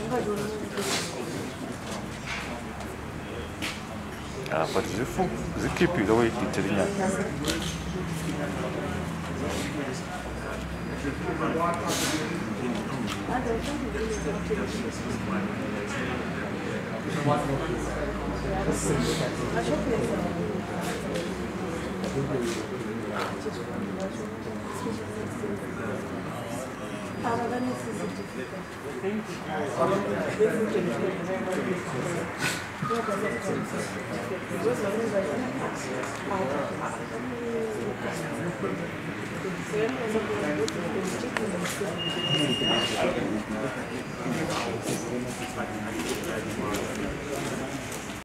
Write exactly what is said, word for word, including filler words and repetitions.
Ah, but the food, the keep it away to Terinia.